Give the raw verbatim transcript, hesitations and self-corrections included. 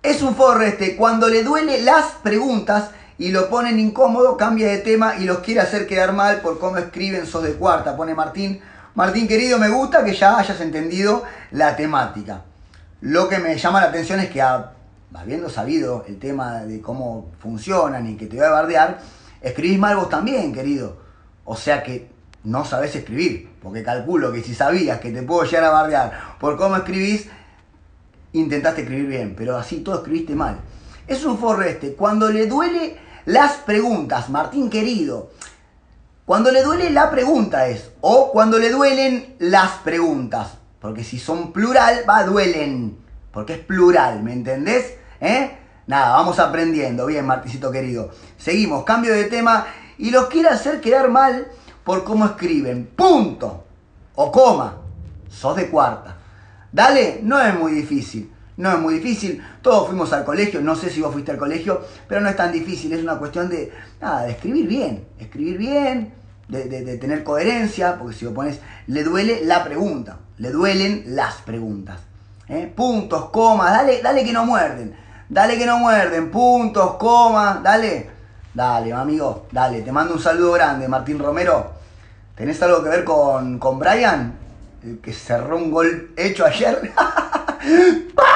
Es un forro este, cuando le duele las preguntas y lo ponen incómodo, cambia de tema y los quiere hacer quedar mal por cómo escriben, sos de cuarta, pone Martín. Martín querido, me gusta que ya hayas entendido la temática. Lo que me llama la atención es que habiendo sabido el tema de cómo funcionan y que te voy a bardear, escribís mal vos también, querido. O sea que no sabés escribir, porque calculo que si sabías que te puedo llegar a bardear por cómo escribís, intentaste escribir bien, pero así todo escribiste mal. Es un forro este, cuando le duele las preguntas, Martín querido. Cuando le duele la pregunta es, o cuando le duelen las preguntas, porque si son plural, va, duelen, porque es plural, ¿me entendés? ¿Eh? Nada, vamos aprendiendo, bien, Marticito querido. Seguimos, cambio de tema, y los quiere hacer quedar mal por cómo escriben, punto, o coma, sos de cuarta. Dale, no es muy difícil, no es muy difícil, todos fuimos al colegio, no sé si vos fuiste al colegio, pero no es tan difícil, es una cuestión de, nada, de escribir bien, escribir bien, de, de, de tener coherencia, porque si lo pones, le duele la pregunta, le duelen las preguntas, ¿eh? Puntos, comas, dale, dale que no muerden, dale que no muerden, puntos, comas, dale, dale, amigo, dale, te mando un saludo grande, Martín Romero. ¿Tenés algo que ver con, con Brian? El que cerró un gol hecho ayer.